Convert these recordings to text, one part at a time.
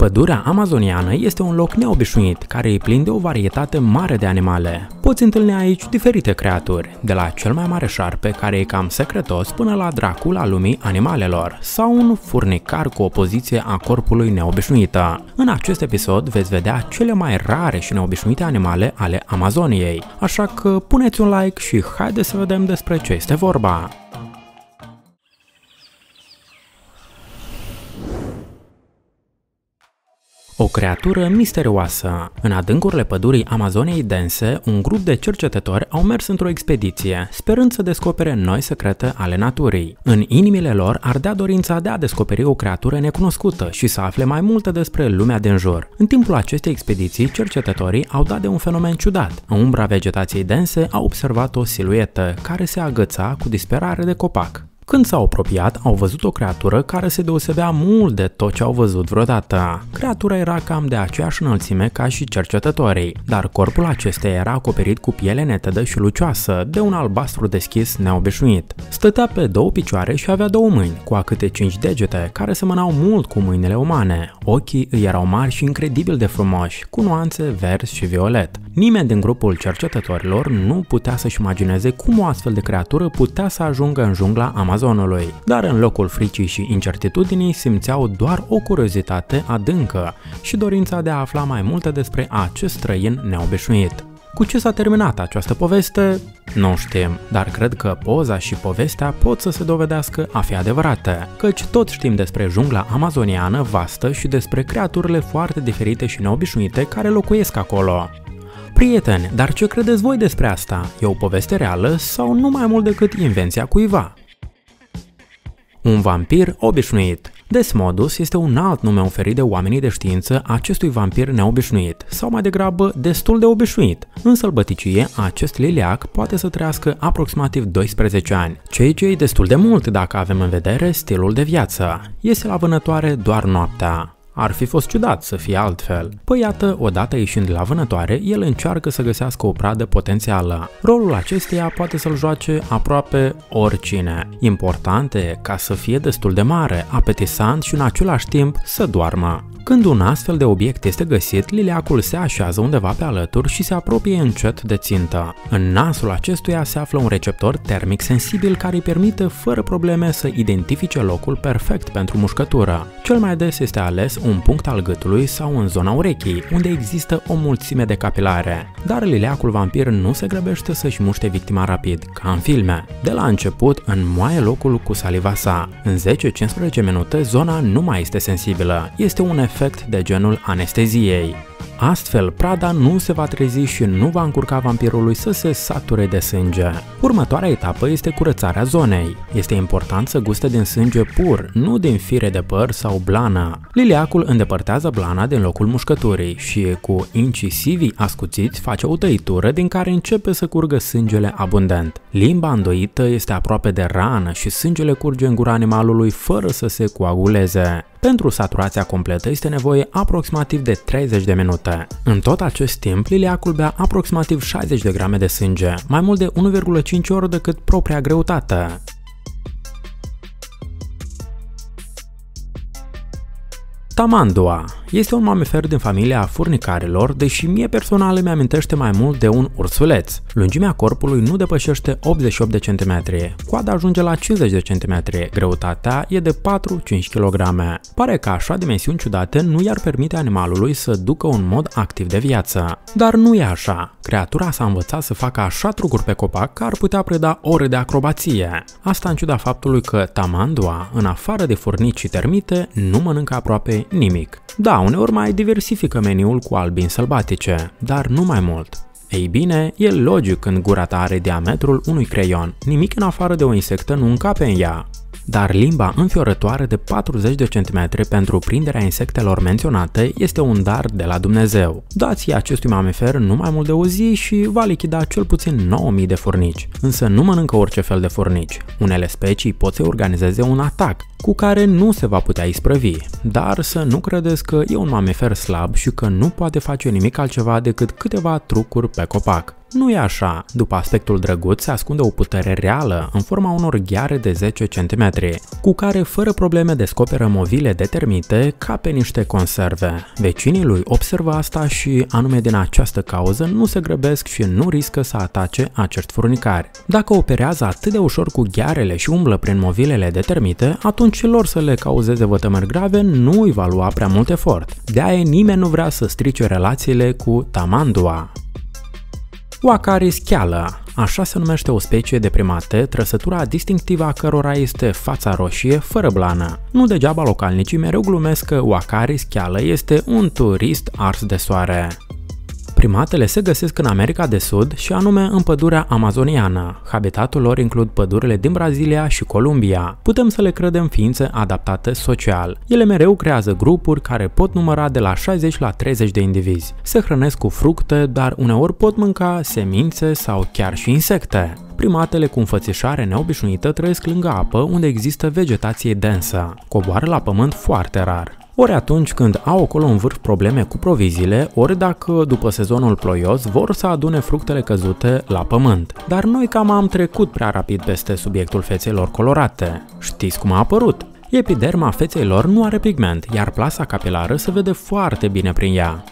Pădurea amazoniană este un loc neobișnuit, care îi plin de o varietate mare de animale. Poți întâlni aici diferite creaturi, de la cel mai mare șarpe, care e cam secretos, până la dracul al lumii animalelor, sau un furnicar cu o poziție a corpului neobișnuită. În acest episod veți vedea cele mai rare și neobișnuite animale ale Amazoniei, așa că puneți un like și haideți să vedem despre ce este vorba. O creatură misterioasă. În adâncurile pădurii Amazoniei dense, un grup de cercetători au mers într-o expediție, sperând să descopere noi secrete ale naturii. În inimile lor ardea dorința de a descoperi o creatură necunoscută și să afle mai multe despre lumea din jur. În timpul acestei expediții, cercetătorii au dat de un fenomen ciudat. În umbra vegetației dense au observat o siluetă care se agăța cu disperare de copac. Când s-au apropiat, au văzut o creatură care se deosebea mult de tot ce au văzut vreodată. Creatura era cam de aceeași înălțime ca și cercetătorii, dar corpul acesteia era acoperit cu piele netedă și lucioasă, de un albastru deschis neobișnuit. Stătea pe două picioare și avea două mâini, cu a câte 5 degete, care semănau mult cu mâinile umane. Ochii îi erau mari și incredibil de frumoși, cu nuanțe verzi și violet. Nimeni din grupul cercetătorilor nu putea să-și imagineze cum o astfel de creatură putea să ajungă în jungla Amazonului, dar în locul fricii și incertitudinii simțeau doar o curiozitate adâncă și dorința de a afla mai multe despre acest străin neobișnuit. Cu ce s-a terminat această poveste? Nu știm, dar cred că poza și povestea pot să se dovedească a fi adevărate, căci toți știm despre jungla amazoniană vastă și despre creaturile foarte diferite și neobișnuite care locuiesc acolo. Prieteni, dar ce credeți voi despre asta? E o poveste reală sau nu mai mult decât invenția cuiva? Un vampir obișnuit. Desmodus este un alt nume oferit de oamenii de știință acestui vampir neobișnuit, sau mai degrabă destul de obișnuit. În sălbăticie, acest liliac poate să trăiască aproximativ 12 ani, ceea ce e destul de mult dacă avem în vedere stilul de viață. Iese la vânătoare doar noaptea. Ar fi fost ciudat să fie altfel. Păi iată, odată ieșind la vânătoare, el încearcă să găsească o pradă potențială. Rolul acesteia poate să-l joace aproape oricine. Important e ca să fie destul de mare, apetisant și în același timp să doarmă. Când un astfel de obiect este găsit, liliacul se așează undeva pe alături și se apropie încet de țintă. În nasul acestuia se află un receptor termic sensibil care îi permite fără probleme să identifice locul perfect pentru mușcătură. Cel mai des este ales un punct al gâtului sau în zona urechii, unde există o mulțime de capilare. Dar liliacul vampir nu se grăbește să-și muște victima rapid, ca în filme. De la început înmoaie locul cu saliva sa. În 10-15 minute zona nu mai este sensibilă. Este un efect de genul anesteziei. Astfel, prada nu se va trezi și nu va încurca vampirului să se sature de sânge. Următoarea etapă este curățarea zonei. Este important să guste din sânge pur, nu din fire de păr sau blană. Liliacul îndepărtează blana din locul mușcăturii și cu incisivii ascuțiți face o tăitură din care începe să curgă sângele abundent. Limba îndoită este aproape de rană și sângele curge în gura animalului fără să se coaguleze. Pentru saturația completă este nevoie aproximativ de 30 de minute. În tot acest timp, liliacul bea aproximativ 60 de grame de sânge, mai mult de 1,5 ori decât propria greutate. Tamandua este un mamifer din familia furnicarilor, deși mie personal îmi amintește mai mult de un ursuleț. Lungimea corpului nu depășește 88 de cm, coada ajunge la 50 de cm, greutatea e de 4-5 kg. Pare că așa dimensiuni ciudate nu i-ar permite animalului să ducă un mod activ de viață. Dar nu e așa. Creatura s-a învățat să facă așa trucuri pe copac că ar putea preda ore de acrobație. Asta în ciuda faptului că Tamandua, în afară de furnici și termite, nu mănâncă aproape nimic. Da, uneori mai diversifică meniul cu albini sălbatice, dar nu mai mult. Ei bine, e logic când gura ta are diametrul unui creion. Nimic în afară de o insectă nu încape în ea. Dar limba înfiorătoare de 40 de cm pentru prinderea insectelor menționate este un dar de la Dumnezeu. Dați acestui mamifer nu mai mult de o zi și va lichida cel puțin 9000 de furnici. Însă nu mănâncă orice fel de furnici. Unele specii pot să organizeze un atac, cu care nu se va putea isprăvi, dar să nu credeți că e un mamifer slab și că nu poate face nimic altceva decât câteva trucuri pe copac. Nu e așa. După aspectul drăguț se ascunde o putere reală în forma unor gheare de 10 cm, cu care fără probleme descoperă movile de termite ca pe niște conserve. Vecinii lui observă asta și, anume din această cauză, nu se grăbesc și nu riscă să atace acești furnicari. Dacă operează atât de ușor cu ghearele și umblă prin movilele de termite, atunci lor să le cauzeze vătămări grave nu îi va lua prea mult efort. De-aia nimeni nu vrea să strice relațiile cu tamandua. Uacaris cheală. Așa se numește o specie de primate, trăsătura distinctivă a cărora este fața roșie fără blană. Nu degeaba localnicii mereu glumesc că Uacaris cheală este un turist ars de soare. Primatele se găsesc în America de Sud și anume în pădurea amazoniană. Habitatul lor includ pădurile din Brazilia și Columbia. Putem să le credem ființe adaptate social. Ele mereu creează grupuri care pot număra de la 60 la 30 de indivizi. Se hrănesc cu fructe, dar uneori pot mânca semințe sau chiar și insecte. Primatele cu înfățișare neobișnuită trăiesc lângă apă unde există vegetație densă. Coboară la pământ foarte rar. Ori atunci când au acolo în vârf probleme cu proviziile, ori dacă după sezonul ploios vor să adune fructele căzute la pământ. Dar noi cam am trecut prea rapid peste subiectul feței lor colorate. Știți cum a apărut? Epiderma feței lor nu are pigment, iar plasa capilară se vede foarte bine prin ea.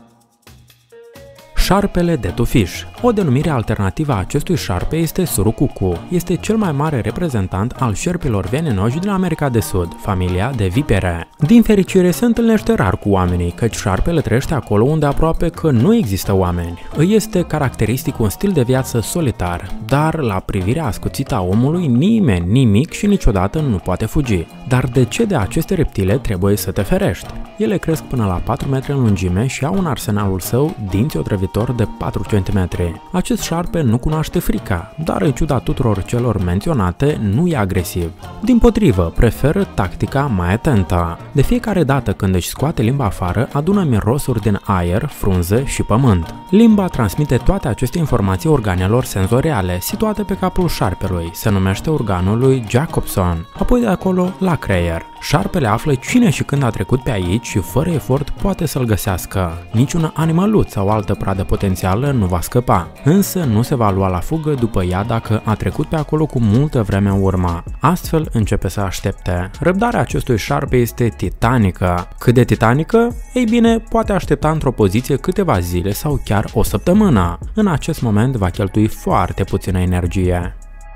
Șarpele de tufiș. O denumire alternativă a acestui șarpe este surucucu. Este cel mai mare reprezentant al șerpilor venenoși din America de Sud, familia de vipere. Din fericire se întâlnește rar cu oamenii, căci șarpele trăiește acolo unde aproape că nu există oameni. Îi este caracteristic un stil de viață solitar, dar la privirea ascuțită a omului nimeni, nimic și niciodată nu poate fugi. Dar de ce de aceste reptile trebuie să te ferești? Ele cresc până la 4 metri în lungime și au în arsenalul său dinți otrăvitori de 4 cm. Acest șarpe nu cunoaște frica, dar în ciuda tuturor celor menționate, nu e agresiv. Dimpotrivă, preferă tactica mai atentă. De fiecare dată când își scoate limba afară, adună mirosuri din aer, frunze și pământ. Limba transmite toate aceste informații organelor senzoriale, situate pe capul șarpelui. Se numește organul lui Jacobson, apoi de acolo la creier. Șarpele află cine și când a trecut pe aici și fără efort poate să-l găsească. Niciun animăluț sau altă pradă potențială nu va scăpa, însă nu se va lua la fugă după ea dacă a trecut pe acolo cu multă vreme în urmă. Astfel începe să aștepte. Răbdarea acestui șarpe este titanică. Cât de titanică? Ei bine, poate aștepta într-o poziție câteva zile sau chiar o săptămână. În acest moment va cheltui foarte puțină energie.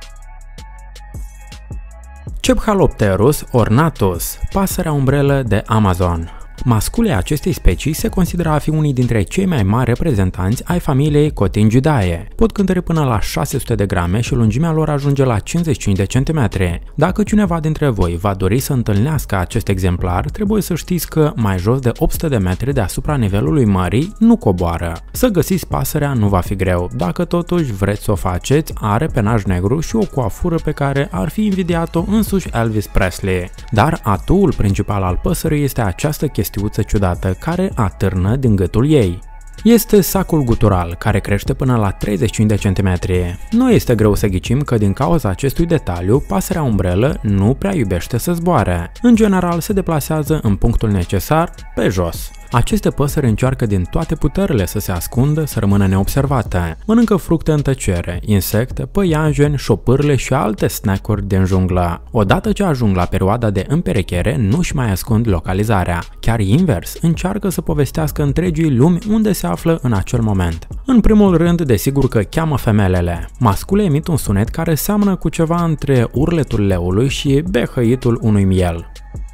Cephalopterus ornatus, pasărea umbrelă de Amazon. Masculii acestei specii se consideră a fi unii dintre cei mai mari reprezentanți ai familiei Cotingidae. Pot cântări până la 600 de grame și lungimea lor ajunge la 55 de centimetri. Dacă cineva dintre voi va dori să întâlnească acest exemplar, trebuie să știți că mai jos de 800 de metri deasupra nivelului mării nu coboară. Să găsiți pasărea nu va fi greu. Dacă totuși vreți să o faceți, are penaj negru și o coafură pe care ar fi invidiat-o însuși Elvis Presley. Dar atuul principal al păsării este această chestiuță ciudată care atârnă din gâtul ei. Este sacul gutural, care crește până la 35 de centimetri. Nu este greu să ghicim că din cauza acestui detaliu, pasărea umbrelă nu prea iubește să zboare. În general se deplasează în punctul necesar, pe jos. Aceste păsări încearcă din toate puterile să se ascundă, să rămână neobservate. Mănâncă fructe în tăcere, insecte, păianjeni, șopârle și alte snack-uri din junglă. Odată ce ajung la perioada de împerechere, nu-și mai ascund localizarea. Chiar invers, încearcă să povestească întregii lumi unde se află în acel moment. În primul rând, desigur că cheamă femelele. Mascule emit un sunet care seamănă cu ceva între urletul leului și behăitul unui miel.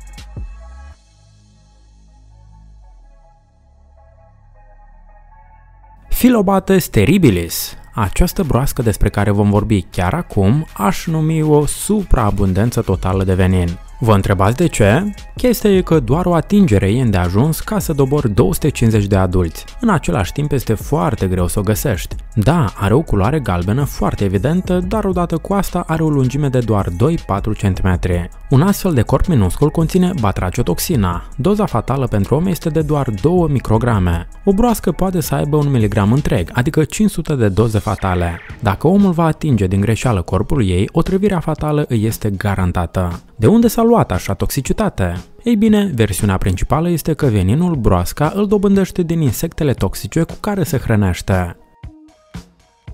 Philobates terribilis. Această broască despre care vom vorbi chiar acum aș numi o supraabundență totală de venin. Vă întrebați de ce? Chestia e că doar o atingere e îndeajuns ca să dobori 250 de adulți. În același timp este foarte greu să o găsești. Da, are o culoare galbenă foarte evidentă, dar odată cu asta are o lungime de doar 2-4 cm. Un astfel de corp minuscul conține batraciotoxina. Doza fatală pentru om este de doar 2 micrograme. O broască poate să aibă 1 miligram întreg, adică 500 de doze fatale. Dacă omul va atinge din greșeală corpul ei, otrăvirea fatală îi este garantată. De unde s-a luat așa toxicitate? Ei bine, versiunea principală este că veninul broasca îl dobândește din insectele toxice cu care se hrănește.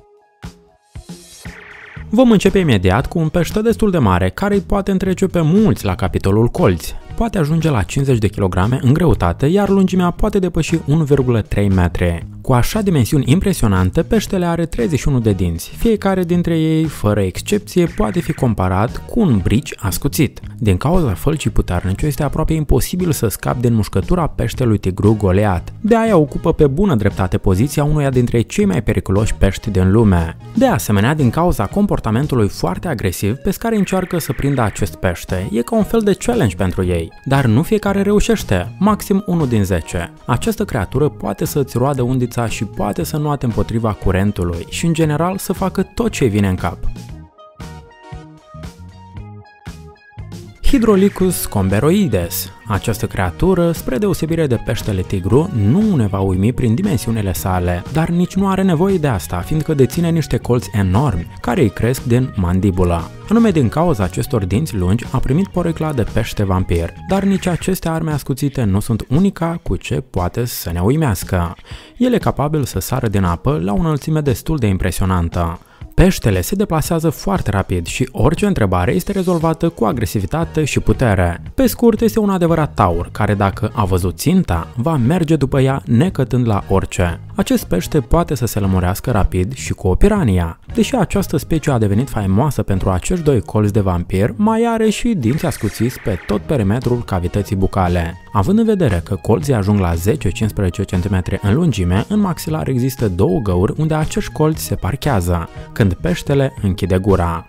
Vom începe imediat cu un pește destul de mare, care îi poate întrece pe mulți la capitolul colți. Poate ajunge la 50 de kg în greutate, iar lungimea poate depăși 1,3 metri. Cu așa dimensiuni impresionante, peștele are 31 de dinți. Fiecare dintre ei, fără excepție, poate fi comparat cu un brici ascuțit. Din cauza fălcii puternice, este aproape imposibil să scapi din mușcătura peștelui tigru Goliat. De aia ocupă pe bună dreptate poziția unuia dintre cei mai periculoși pești din lume. De asemenea, din cauza comportamentului foarte agresiv, pescarii încearcă să prindă acest pește. E ca un fel de challenge pentru ei. Dar nu fiecare reușește, maxim 1 din 10. Această creatură poate să-ți roadă undița și poate să nuate împotriva curentului și în general să facă tot ce vine în cap. Hydrolicus comberoides. Această creatură, spre deosebire de peștele tigru, nu ne va uimi prin dimensiunile sale, dar nici nu are nevoie de asta, fiindcă deține niște colți enormi, care îi cresc din mandibula. Anume din cauza acestor dinți lungi a primit porecla de pește vampir, dar nici aceste arme ascuțite nu sunt unica cu ce poate să ne uimească. El e capabil să sară din apă la o înălțime destul de impresionantă. Peștele se deplasează foarte rapid și orice întrebare este rezolvată cu agresivitate și putere. Pe scurt, este un adevărat taur, care dacă a văzut ținta, va merge după ea necătând la orice. Acest pește poate să se lămurească rapid și cu o pirania. Deși această specie a devenit faimoasă pentru acești doi colți de vampir, mai are și dinți ascuțiți pe tot perimetrul cavității bucale. Având în vedere că colții ajung la 10-15 cm în lungime, în maxilar există două găuri unde acești colți se parchează, când peștele închide gura.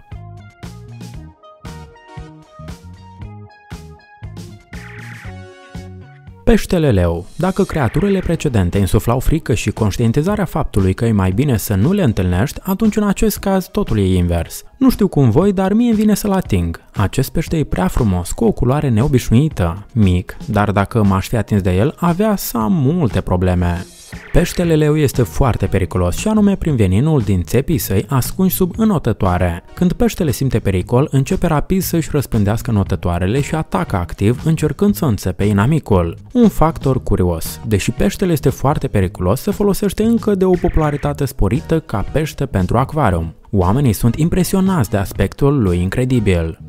Peștele leu. Dacă creaturile precedente insuflau frică și conștientizarea faptului că e mai bine să nu le întâlnești, atunci în acest caz totul e invers. Nu știu cum voi, dar mie îmi vine să-l ating. Acest pește e prea frumos, cu o culoare neobișnuită, mic, dar dacă m-aș fi atins de el, avea să am multe probleme. Peștele leu este foarte periculos și anume prin veninul din țepii săi ascunși sub înotătoare. Când peștele simte pericol, începe rapid să-și răspândească înotătoarele și atacă activ încercând să înțepe inamicul. Un factor curios. Deși peștele este foarte periculos, se folosește încă de o popularitate sporită ca pește pentru acvarium. Oamenii sunt impresionați de aspectul lui incredibil.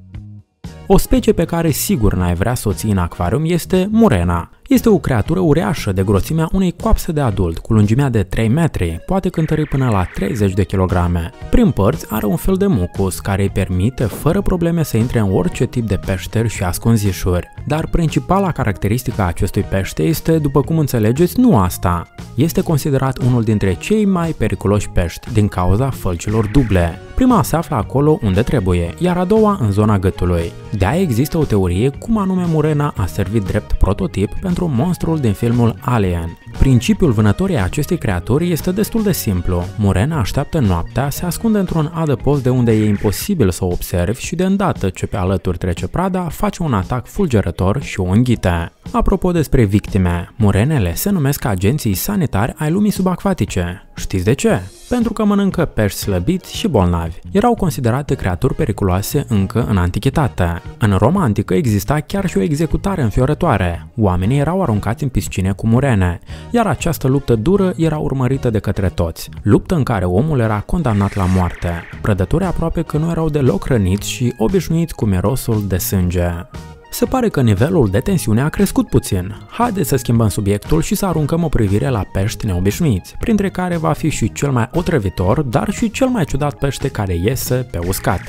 O specie pe care sigur n-ai vrea să o ții în acvarium este murena. Este o creatură uriașă de groțimea unei coapse de adult, cu lungimea de 3 metri, poate cântări până la 30 de kg. Prin părți are un fel de mucus care îi permite fără probleme să intre în orice tip de peșteri și ascunzișuri. Dar principala caracteristică a acestui pește este, după cum înțelegeți, nu asta. Este considerat unul dintre cei mai periculoși pești din cauza fălcilor duble. Prima se află acolo unde trebuie, iar a doua în zona gâtului. De-aia există o teorie cum anume murena a servit drept prototip pentru monstrul din filmul Alien. Principiul vânătorii acestei creaturi este destul de simplu. Murena așteaptă noaptea, se ascunde într-un adăpost de unde e imposibil să o observi și de îndată ce pe alături trece prada, face un atac fulgerător și o înghite. Apropo despre victime, murenele se numesc agenții sanitari ai lumii subacvatice. Știți de ce? Pentru că mănâncă pești slăbiți și bolnavi. Erau considerate creaturi periculoase încă în antichitate. În Roma antică exista chiar și o executare înfiorătoare. Oamenii erau aruncați în piscine cu murene, iar această luptă dură era urmărită de către toți. Luptă în care omul era condamnat la moarte. Prădătorii aproape că nu erau deloc hrăniți și obișnuiți cu mirosul de sânge. Se pare că nivelul de tensiune a crescut puțin. Haideți să schimbăm subiectul și să aruncăm o privire la pești neobișnuiți, printre care va fi și cel mai otrăvitor, dar și cel mai ciudat pește care iese pe uscat.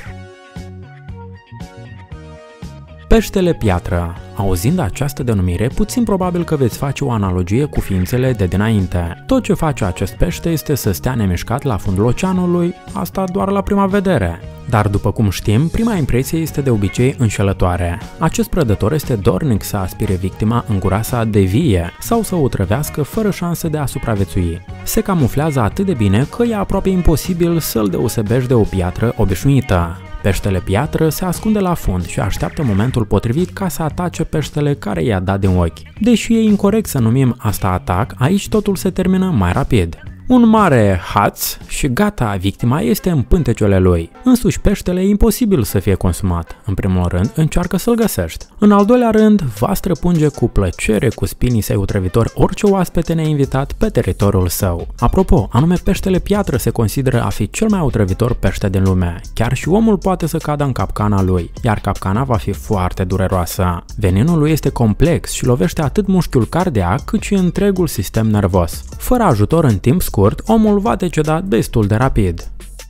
Peștele piatră. Auzind această denumire, puțin probabil că veți face o analogie cu ființele de dinainte. Tot ce face acest pește este să stea nemișcat la fundul oceanului, asta doar la prima vedere. Dar după cum știm, prima impresie este de obicei înșelătoare. Acest prădător este dornic să aspire victima în gura sa de vie sau să o trăvească fără șanse de a supraviețui. Se camuflează atât de bine că e aproape imposibil să-l deosebești de o piatră obișnuită. Peștele piatră se ascunde la fund și așteaptă momentul potrivit ca să atace peștele care i-a dat din ochi. Deși e incorect să numim asta atac, aici totul se termină mai rapid. Un mare haț și gata, victima este în pântecele lui. Însuși peștele e imposibil să fie consumat. În primul rând, încearcă să-l găsești. În al doilea rând, va străpunge cu plăcere cu spinii săi otrăvitori orice oaspete neinvitat pe teritoriul său. Apropo, anume peștele piatră se consideră a fi cel mai otrăvitor pește din lume. Chiar și omul poate să cadă în capcana lui, iar capcana va fi foarte dureroasă. Veninul lui este complex și lovește atât mușchiul cardiac cât și întregul sistem nervos. Fără ajutor în timp scurt, omul va deceda destul de rapid.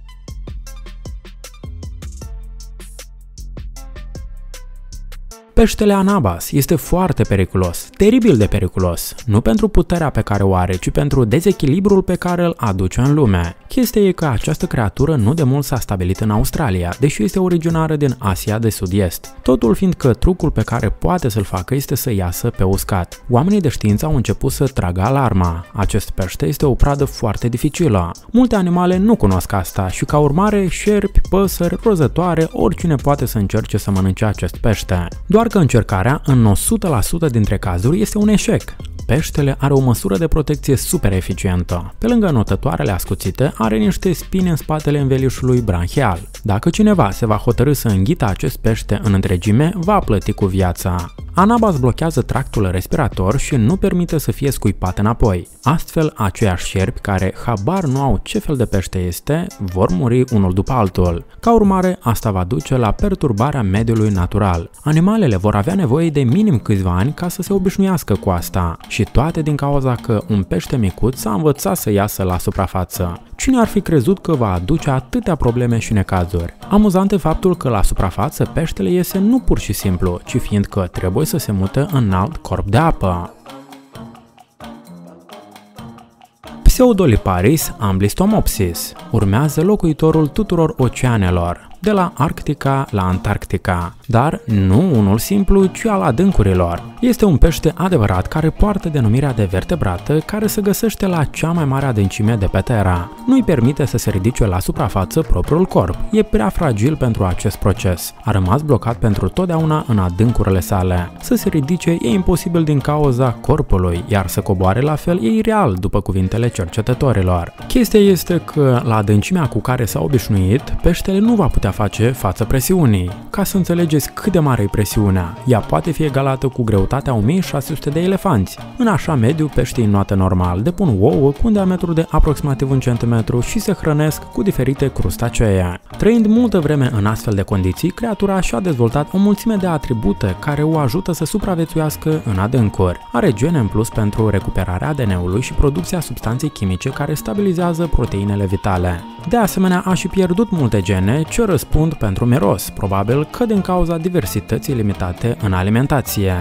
Peștele Anabas este foarte periculos, teribil de periculos, nu pentru puterea pe care o are, ci pentru dezechilibrul pe care îl aduce în lume. Chestia e că această creatură nu de mult s-a stabilit în Australia, deși este originară din Asia de Sud-Est. Totul fiindcă trucul pe care poate să-l facă este să iasă pe uscat. Oamenii de știință au început să tragă alarma. Acest pește este o pradă foarte dificilă. Multe animale nu cunosc asta și ca urmare șerpi, păsări, rozătoare, oricine poate să încerce să mănânce acest pește. Doar că încercarea în 100% dintre cazuri este un eșec. Peștele are o măsură de protecție super eficientă. Pe lângă notătoarele ascuțite, are niște spine în spatele învelișului branhial. Dacă cineva se va hotărî să înghită acest pește în întregime, va plăti cu viața. Anabas blochează tractul respirator și nu permite să fie scuipat înapoi. Astfel, aceiași șerpi care habar nu au ce fel de pește este, vor muri unul după altul. Ca urmare, asta va duce la perturbarea mediului natural. Animalele vor avea nevoie de minim câțiva ani ca să se obișnuiască cu asta. Și toate din cauza că un pește micuț s-a învățat să iasă la suprafață. Cine ar fi crezut că va aduce atâtea probleme și necazuri? Amuzant e faptul că la suprafață peștele iese nu pur și simplu, ci fiindcă trebuie să se mute în alt corp de apă. Pseudoliparis amblistomopsis urmează locuitorul tuturor oceanelor, de la Arctica la Antarctica, dar nu unul simplu, ci al adâncurilor. Este un pește adevărat care poartă denumirea de vertebrată, care se găsește la cea mai mare adâncime de pe Terra. Nu-i permite să se ridice la suprafață propriul corp. E prea fragil pentru acest proces. A rămas blocat pentru totdeauna în adâncurile sale. Să se ridice e imposibil din cauza corpului, iar să coboare la fel e ireal, după cuvintele cercetătorilor. Chestia este că, la adâncimea cu care s-a obișnuit, peștele nu va putea face față presiunii. Ca să înțelegeți cât de mare e presiunea, ea poate fi egalată cu greutatea 1600 de elefanți. În așa mediu, peștii înnoată normal depun ouă cu un diametru de aproximativ 1 cm și se hrănesc cu diferite crustacee. Trăind multă vreme în astfel de condiții, creatura și-a dezvoltat o mulțime de atribute care o ajută să supraviețuiască în adâncuri. Are gene în plus pentru recuperarea ADN-ului și producția substanței chimice care stabilizează proteinele vitale. De asemenea, a și pierdut multe gene ce răspund pentru miros, probabil că din cauza diversității limitate în alimentație.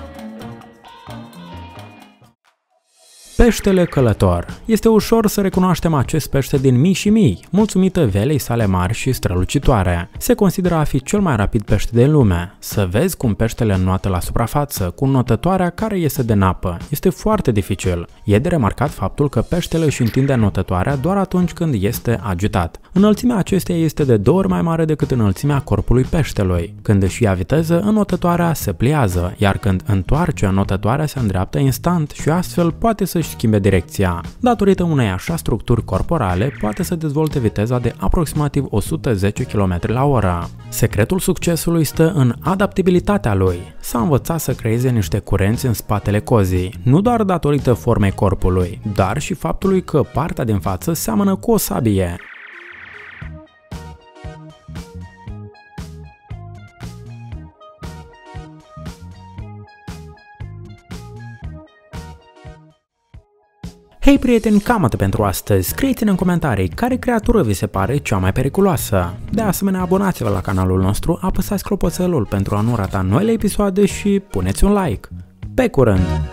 Peștele călător. Este ușor să recunoaștem acest pește din mii și mii, mulțumită velei sale mari și strălucitoare. Se consideră a fi cel mai rapid pește din lume. Să vezi cum peștele înnoată la suprafață, cu notătoarea care iese din apă, este foarte dificil. E de remarcat faptul că peștele își întinde notătoarea doar atunci când este agitat. Înălțimea acesteia este de 2 ori mai mare decât înălțimea corpului peștelui. Când își ia viteză, înotătoarea se pliază, iar când întoarce, înotătoarea se îndreaptă instant și astfel poate să-și schimbe direcția. Datorită unei așa structuri corporale, poate să dezvolte viteza de aproximativ 110 km/h. Secretul succesului stă în adaptabilitatea lui. S-a învățat să creeze niște curenți în spatele cozii, nu doar datorită formei corpului, dar și faptului că partea din față seamănă cu o sabie. Hei prieteni, cam atât pentru astăzi. Scrieți-ne în comentarii care creatură vi se pare cea mai periculoasă. De asemenea, abonați-vă la canalul nostru, apăsați clopoțelul pentru a nu rata noile episoade și puneți un like. Pe curând!